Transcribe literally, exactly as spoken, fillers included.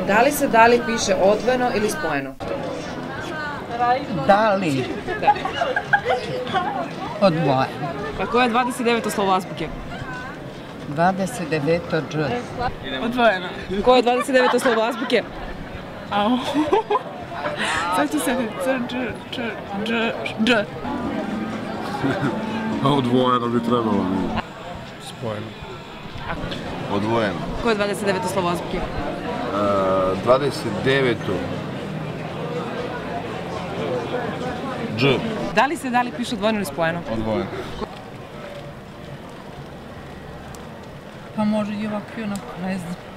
Da li se da li piše odvojeno ili spojeno? Da li? Odvojeno. A koje je dvadeset deveto slovo azbuke? dvadeset deveto dž. Odvojeno. Koje je dvadeset deveto slovo azbuke? Au. Sad ću se c, dž, č, dž, dž. Odvojeno bi trebalo. Spojeno. Odvojeno. Koje je dvadeset deveto slovo azbuke? dvadeset deveto dž. Da li se da li piše odvojeno ili spojeno? Odvojeno. Pa može i ovako i onako, ne znam.